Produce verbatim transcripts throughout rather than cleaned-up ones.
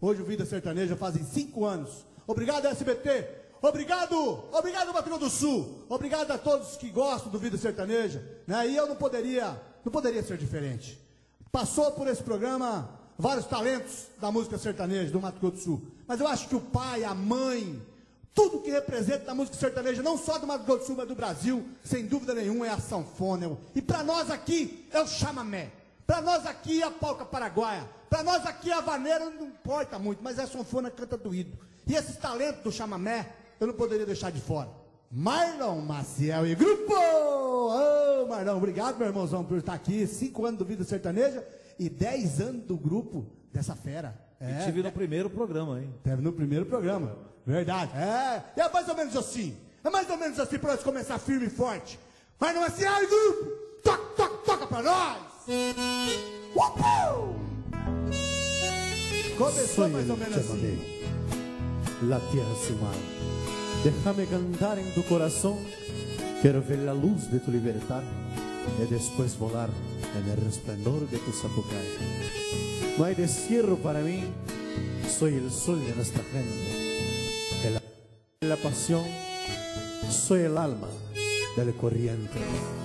Hoje o Vida Sertaneja fazem cinco anos. Obrigado, S B T. Obrigado, obrigado, Mato Grosso do Sul. Obrigado a todos que gostam do Vida Sertaneja. Né? E eu não poderia, não poderia ser diferente. Passou por esse programa vários talentos da música sertaneja do Mato Grosso do Sul. Mas eu acho que o pai, a mãe, tudo que representa a música sertaneja, não só do Mato Grosso do Sul, mas do Brasil, sem dúvida nenhuma, é a sanfona. E para nós aqui é o chamamé. Para nós aqui é a polca paraguaia. Para nós aqui a vaneira não importa muito, mas a sanfona canta doído. E esses talentos do chamamé, eu não poderia deixar de fora. Marlon Maciel e grupo! Ô, oh, Marlon, obrigado, meu irmãozão, por estar aqui. Cinco anos do Vida Sertaneja e dez anos do grupo dessa fera. É, e tive no é, primeiro programa, hein? Teve no primeiro programa, verdade. É, e é mais ou menos assim. É mais ou menos assim para nós começar firme e forte. Marlon Maciel e grupo! Toca, toca, toca pra nós! Uhul! Começou mais ou menos assim. La tierra sin mar. Déjame cantar en tu corazón. Quiero ver la luz de tu libertad y después volar en el resplandor de tu zapucay. No hay destierro para mí. Soy el sol de nuestra gente. El, la pasión. Soy el alma del corriente.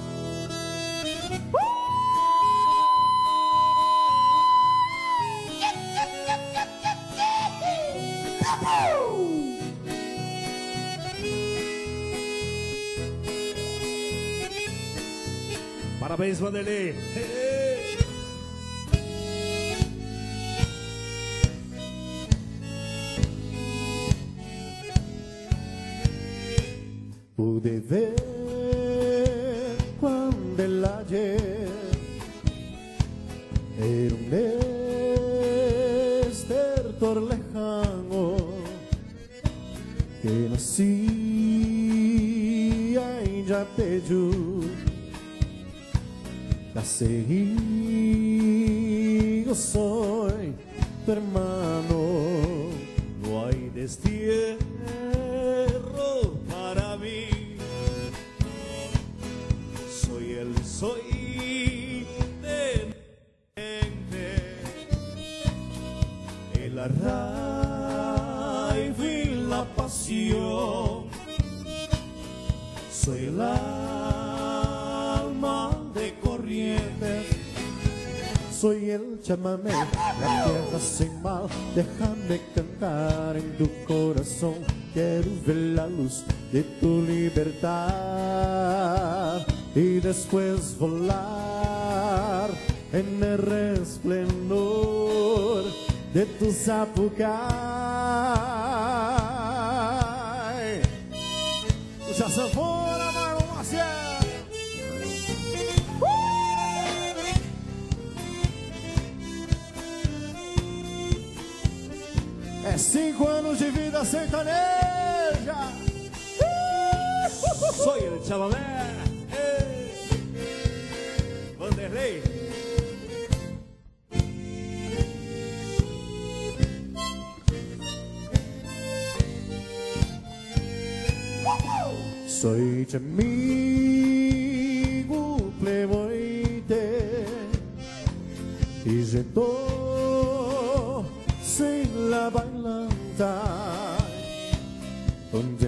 Parabéns, Vanderlei. Pude ver cuando el ayer era un estertor lejano que nacía en Yapeyú. Seguí, yo soy tu hermano. No hay destierro para mí. Soy el soy de gente. El arraigo y la pasión. Soy el alma de corrientes. Soy el chamamé, la tierra sin mal. Déjame cantar en tu corazón. Quiero ver la luz de tu libertad y después volar en el resplendor de tu zapucay. Puxa a sanfona, Marlon Maciel. É cinco anos de vida sertaneja. Soy el chamamé. Vanderlei. Soy tu amigo playboy y jetó sin la bailanta donde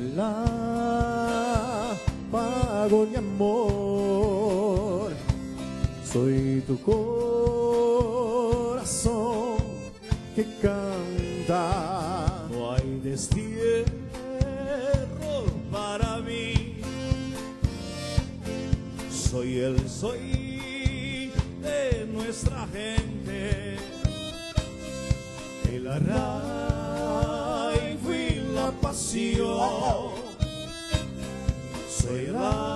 la pago mi amor. Soy tu corazón que canta. No hay destierro para mí. Soy el soy de nuestra gente. El arraigo y la pasión. Soy el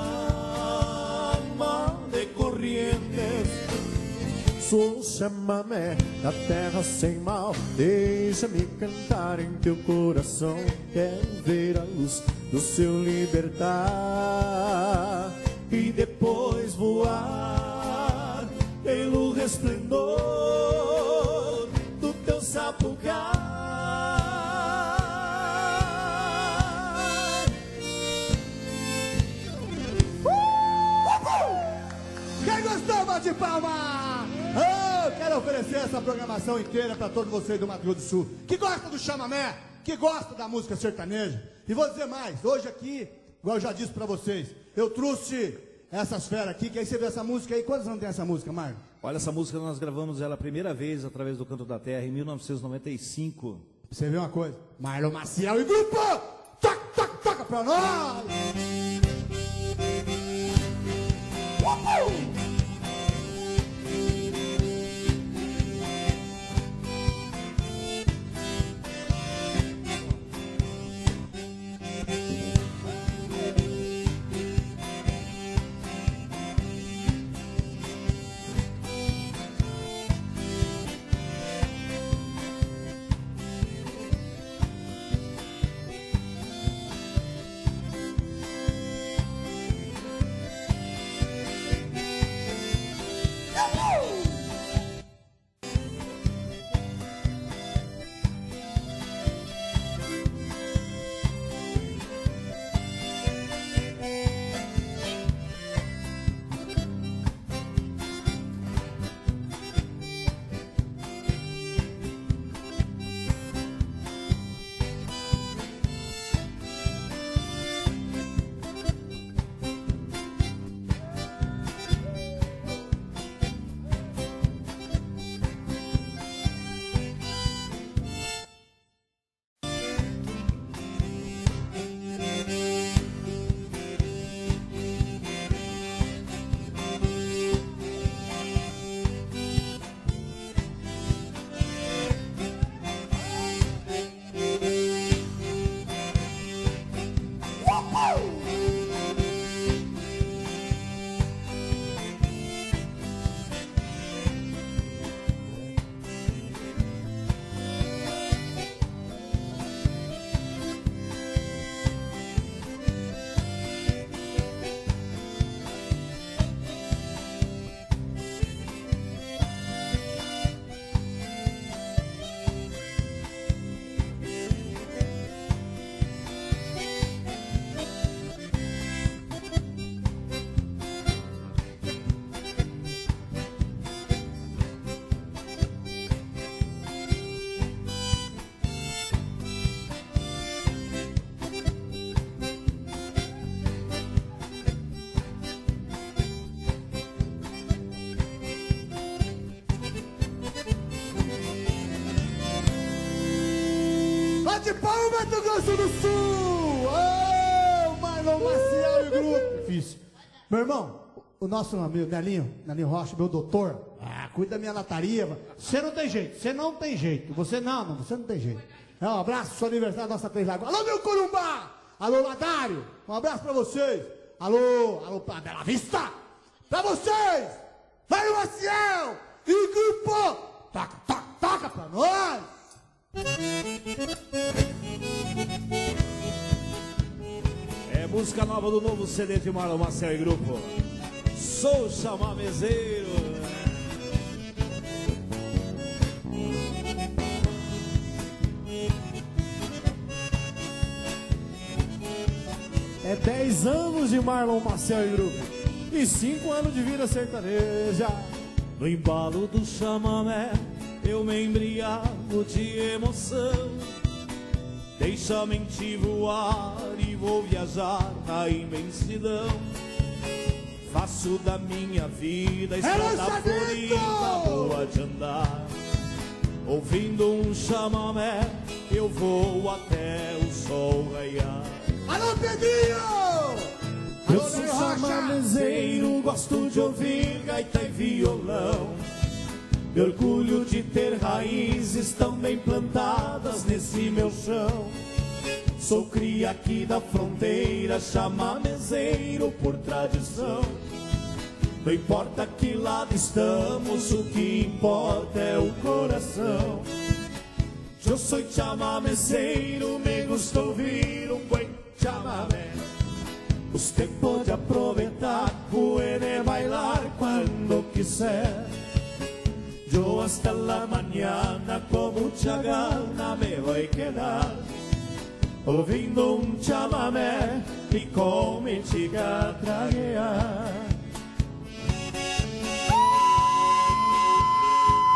alma de corrientes. Sou chamamé da terra sem mal. Deixa-me cantar em teu coração. Quero ver a luz do seu libertar e depois voar pelo resplendor do teu sapucai. Quem gostou, bate palma! Oh, quero oferecer essa programação inteira para todos vocês do Mato Grosso do Sul, que gostam do chamamé, que gostam da música sertaneja. E vou dizer mais, hoje aqui, igual eu já disse para vocês, eu trouxe essas feras aqui, que aí você vê essa música aí. Quantos anos tem essa música, Marlon? Olha, essa música nós gravamos ela a primeira vez através do Canto da Terra em mil novecentos e noventa e cinco. Você vê uma coisa? Marlon Maciel e grupo! Toca, toca, toca pra nós! Uhul! De pau, Mato Grosso do Sul! Ô, oh, Marlon Maciel e o grupo! Difícil. Meu irmão, o nosso amigo Nelinho, Nelinho Rocha, meu doutor, ah, cuida da minha lataria. Você não tem jeito, você não tem jeito. Você não, não, você não tem jeito. É, um abraço, seu aniversário da nossa Três Lagoas. Alô, meu Corumbá! Alô, Ladário! Um abraço pra vocês! Alô, alô, pra Bela Vista! Pra vocês! Marlon Maciel e grupo! Toca, toca, toca pra nós! É música nova do novo C D de Marlon Maciel e grupo. Sou chamamezeiro. É dez anos de Marlon Maciel e grupo e cinco anos de vida sertaneja. No embalo do chamamé eu me embriago de emoção. Deixa a mente voar e vou viajar na imensidão. Faço da minha vida estrada florida boa de andar. Ouvindo um chamamé eu vou até o sol raiar. Alô, Pedrinho! Eu sou chamamezeiro, gosto de ouvir gaita e violão. Me orgulho de ter raízes tão bem plantadas nesse meu chão. Sou cria aqui da fronteira, chamamezeiro por tradição. Não importa que lado estamos, o que importa é o coração. Eu sou chamamezeiro, me gusta ouvir um buen chamamé. Usted pode aproveitar, puede bailar cuando quiser. Yo hasta la mañana con mucha gana me voy a quedar ouvindo um chamamé e com mi chica traguear.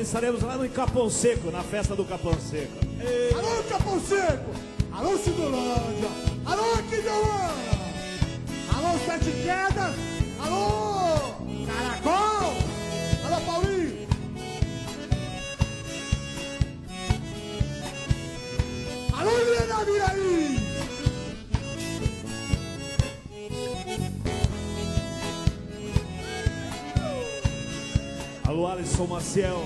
Amanhã estaremos lá no Capão Seco, na festa do Capão Seco. Ei. Alô, Capão Seco! Alô, Cidolândia! Alô, Quindolândia! Alô, Sete Quedas! Alô, Caracol! Alô, Paulinho! Alô, Helena Viraí! Alô, Alisson Maciel.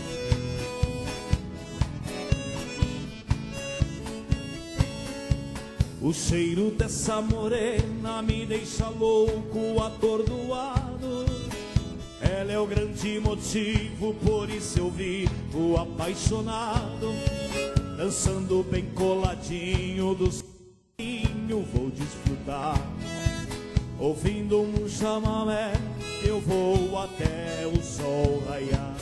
O cheiro dessa morena me deixa louco, atordoado. Ela é o grande motivo, por isso eu vivo apaixonado. Dançando bem coladinho do solinho vou desfrutar. Ouvindo um chamamé, eu vou até o sol raiar.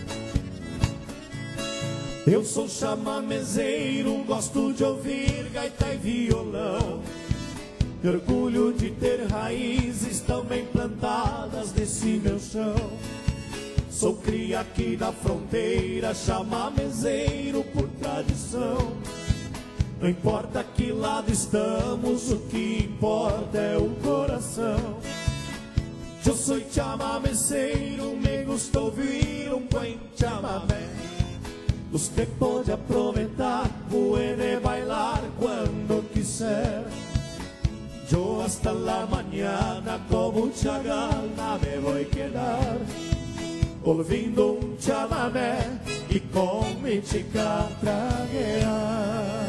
Eu sou chamamezeiro, gosto de ouvir gaita e violão. Orgulho de ter raízes tão bem plantadas nesse meu chão. Sou cria aqui da fronteira, chamamezeiro por tradição. Não importa que lado estamos, o que importa é o coração. Eu sou chamameceiro, me gusta ouvir um buen chamamé. Usted pode aproveitar, puede bailar cuando quiser. Yo hasta la mañana con mucha gana me voy a quedar ouvindo um chamamé e com mi chica traguear.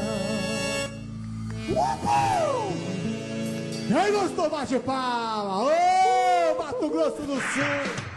Uhul! Quem gostou, bate palma! Ô, Mato Grosso do Sul!